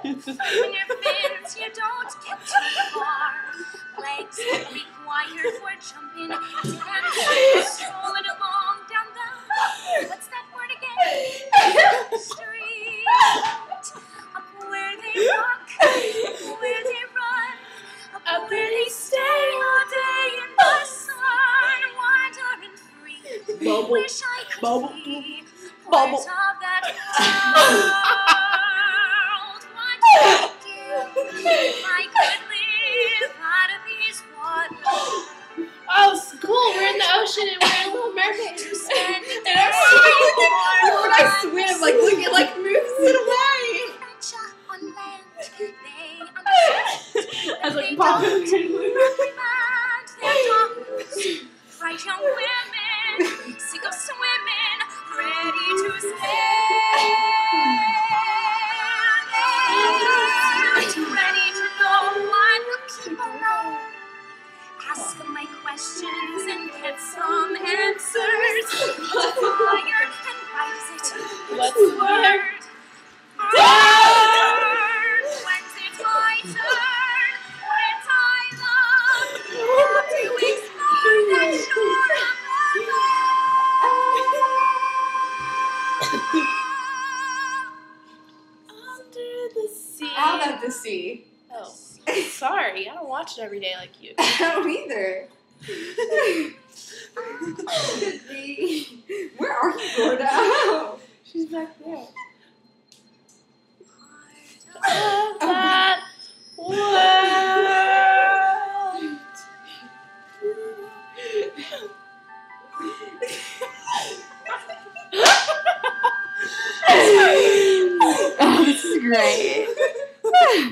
When your fins, you don't get too far. Legs required for jumping, dancing, strolling along down the, what's that word again? Street. Up where they walk, where they run, up where they stay all day in the sun, wandering free. Wish I could be part of that world. What would I give if I could live out of these waters? Oh, it's cool. We're in the ocean and we're a little mermaid. To spend the And I'm swimming. When I swim, like, look, it like moves it away. adventure on land, they I was like, they popping. don't reprimand their daughters. Bright young women, sick of swimming, ready to stand, ready to go on, keep alone. Ask my questions and get some answers. Fire and rise it. What's the word? Word. When's it my turn? When I love to explore that shore of love. Under the sea. Out of the sea. Oh, sorry. I don't watch it every day like you. I don't either. Where are you, Gorda? She's back there. Part of Of that world. Oh, this is great.